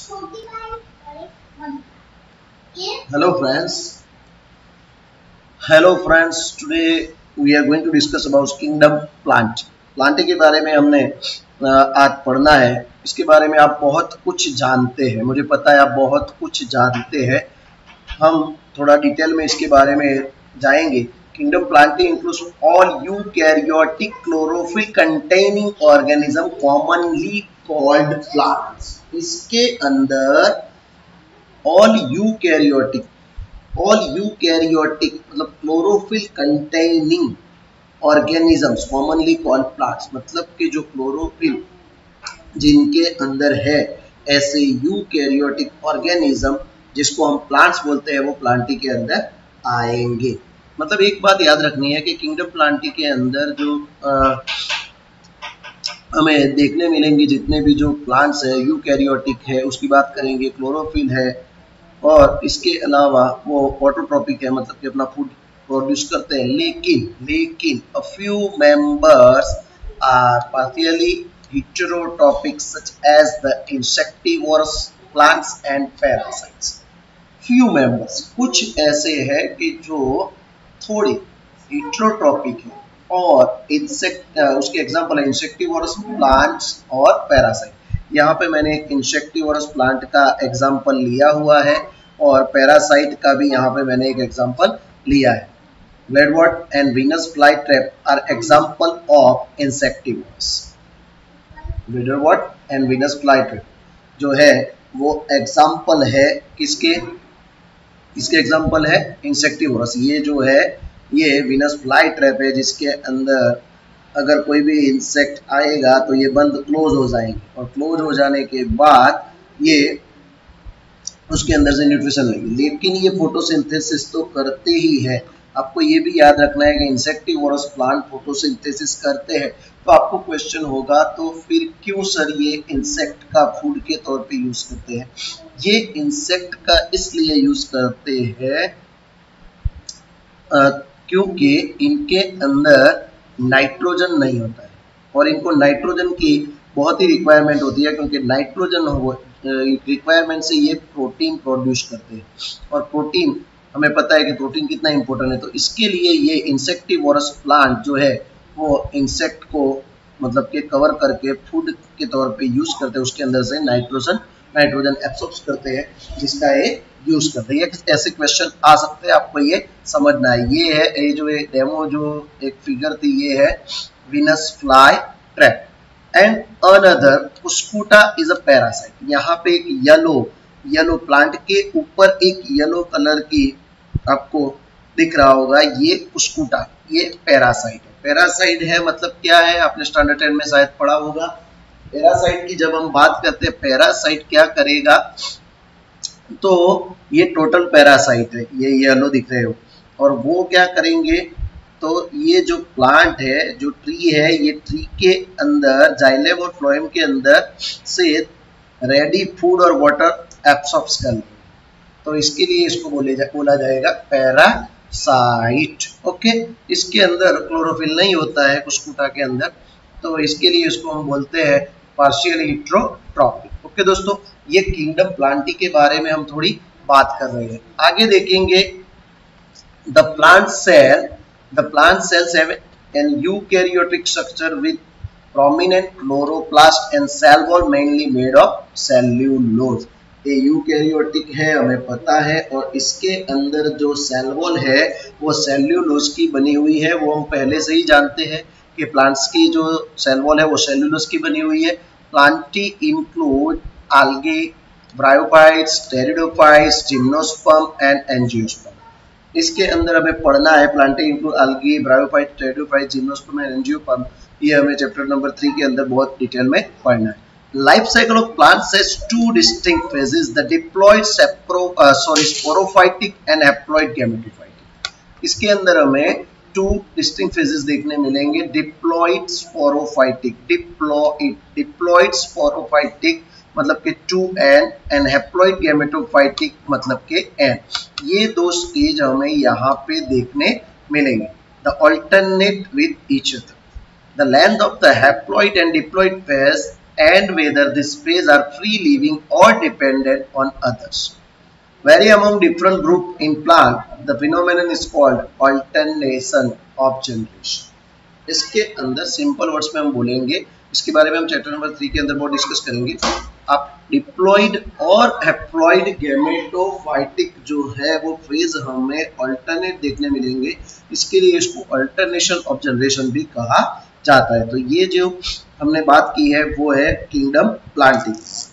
Hello friends. Hello friends. Today we are going to discuss about kingdom plant. Plant के बारे में हमने आज पढ़ना है। इसके बारे में आप बहुत कुछ जानते हैं, मुझे पता है आप बहुत कुछ जानते हैं। हम थोड़ा डिटेल में इसके बारे में जाएंगे। Kingdom planting includes all eukaryotic chlorophyll containing organism commonly called plants. इसके अंदर all eukaryotic मतलब chlorophyll containing organisms commonly called plants, मतलब कि जो क्लोरोफिल जिनके अंदर है ऐसे यूकैरियोटिक ऑर्गेनिज्म जिसको हम प्लांट्स बोलते हैं वो प्लांटी के अंदर आएंगे। मतलब एक बात याद रखनी है कि किंगडम प्लांटी के अंदर जो हमें देखने मिलेंगे जितने भी जो प्लांट्स है यूकैरियोटिक है उसकी बात करेंगे, क्लोरोफिल है और इसके अलावा वो ऑटोट्रॉपिक है, मतलब कि अपना फूड प्रोड्यूस करते हैं। लेकिन a few members are partially heterotrophic such as the insectivorous plants and parasites. Few members, कुछ ऐसे हैं कि जो थोड़ी हेटेरोट्रॉपिक है और इंसेक्ट उसके एग्जांपल है इंसेक्टिवोरस प्लांट्स और पैरासाइट। यहाँ पे मैंने एक इंसेक्टिवोरस प्लांट का एग्जांपल लिया हुआ है और पैरासाइट का भी यहाँ पे मैंने एक एग्जांपल लिया है। Bladderwort and Venus fly trap are example of insectivorous. Bladderwort and Venus fly trap जो है वो एग्जांपल है किसके एग्जांपल है इंसेक्टिवोरस। ये जो है ये वीनस फ्लाई ट्रैप है जिसके अंदर अगर कोई भी इंसेक्ट आएगा तो ये बंद क्लोज हो जाएंगे और क्लोज हो जाने के बाद ये उसके अंदर से न्यूट्रिशन लेंगे। लेकिन ये फोटोसिंथेसिस तो करते ही है। आपको ये भी याद रखना है कि इंसेक्टिवोरस प्लांट फोटोसिंथेसिस करते हैं। तो आपको क्वेश्चन होगा तो फिर क्यों सर ये इंसेक्ट का फूड के तौर पे यूज करते हैं? ये इंसेक्ट का इसलिए यूज करते हैं क्योंकि इनके अंदर नाइट्रोजन नहीं होता है और इनको नाइट्रोजन की बहुत ही रिक्वायरमेंट होती है, क्योंकि नाइट्रोजन रिक्वायरमेंट से ये प्रोटीन प्रोड्यूस करते हैं और प्रोटीन हमें पता है कि प्रोटीन कितना इंपॉर्टेंट है। तो इसके लिए ये इंसेक्टिवोरस प्लांट जो है वो इंसेक्ट को मतलब के कवर करके फूड के तौर पे यूज करते हैं, उसके अंदर से नाइट्रोजन एब्सॉर्ब करते हैं जिसका ये यूज करते हैं। ऐसे क्वेश्चन आ सकते हैं, आपको ये समझना है। ये है ये जो डेमो जो एक फिगर थी ये है Venus fly trap and another cuscuta is a parasite. यहाँ पे एक येलो प्लांट के ऊपर एक येलो कलर की आपको दिख रहा होगा, ये कुस्कुटा, ये पैरासाइट है। पैरासाइट है मतलब क्या है, आपने स्टैंडर्ड 10 में शायद पढ़ा होगा। पैरासाइट की जब हम बात करते हैं पैरासाइट क्या करेगा, तो ये टोटल पैरासाइट है, ये येलो दिख रहे हो, और वो क्या करेंगे तो ये जो प्लांट है जो ट्री है ये ट्री के अंदर जाइलम और फ्लोएम के अंदर से रेडी फूड और वाटर एब्सॉर्ब कर लेंगे। तो इसके लिए इसको बोला जाएगा पैरासाइट। ओके, इसके अंदर क्लोरोफिल नहीं होता है कुस्कुटा के अंदर, तो इसके लिए इसको हम बोलते हैं पार्शियली हेटेरोट्रॉपिक। ओके दोस्तों, ये किंगडम प्लांटी के बारे में हम थोड़ी बात कर रहे हैं। आगे देखेंगे the plant cells have an eukaryotic structure with prominent chloroplast and cell wall mainly made of cellulose। ये यूकैरियोटिक है हमें पता है, और इसके अंदर जो सेल वॉल है वो सेल्यूलोज की बनी हुई है। वो हम पहले से ही जानते हैं कि प्लांट्स की जो सेल वॉल है वो सेल्यूलोज की बनी हुई है। Plantae include algae, bryophytes, pteridophytes, gymnosperm and angiosperm। इसके अंदर हमें पढ़ना है plantae include algae, bryophyte, pteridophyte, gymnosperm and angiosperm। ये हमें चैप्टर नंबर 3 के अंदर बहुत डिटेल में पढ़ना है। Life cycle of plants has two distinct phases, the diploid sporophytic and haploid gametophytic. इसके अंदर हमें टू डिस्टिंक्ट फेजेस देखने मिलेंगे। डिप्लॉयड स्पोरोफाइटिक मतलब के 2n एंड हैप्लॉयड गैमेटोफाइटिक मतलब के n। ये दो स्टेज हमें यहाँ पे देखने मिलेंगे। The alternate with each other, the length of the haploid and diploid phase and whether these phases are free living or dependent on others. Vary among different group in plant. The phenomenon is called alternation of generation. इसके अंदर simple words में हम बोलेंगे, इसके बारे में हम chapter number 3 के अंदर बहुत डिस्कस करेंगे। अब डिप्लॉइड और हैप्लॉइड गैमेटोफाइटिक जो है वो फेज हमें अल्टरनेट देखने मिलेंगे, इसके लिए इसको अल्टरनेशन ऑफ जनरेशन भी कहा जाता है। तो ये जो हमने बात की है वो है किंगडम प्लांटिंग।